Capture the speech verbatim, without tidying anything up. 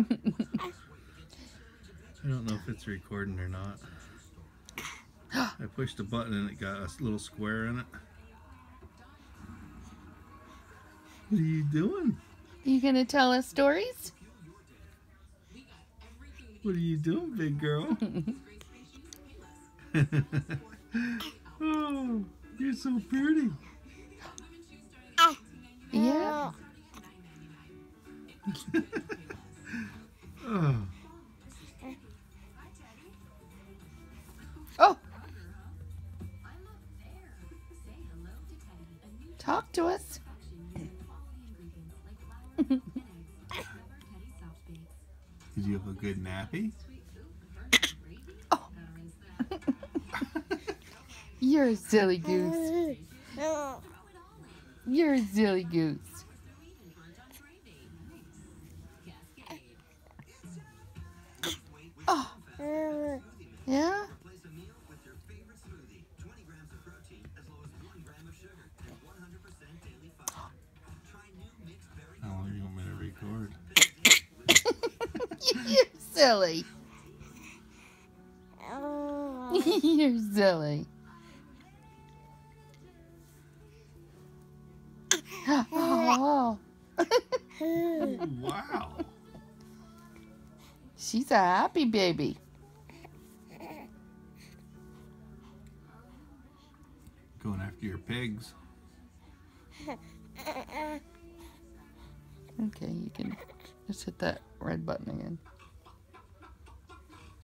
I don't know if it's recording or not. I pushed a button and it got a little square in it. What are you doing? You gonna tell us stories? What are you doing, big girl? Oh, you're so pretty. Yeah. Oh. Oh. Talk to us. Did you have a good nappy? Oh. You're a silly goose. You're a silly goose. Oh. Yeah? How long do you want me to record? You're silly. You're silly. Oh. Wow. She's a happy baby. Going after your pigs. Okay, you can just hit that red button again.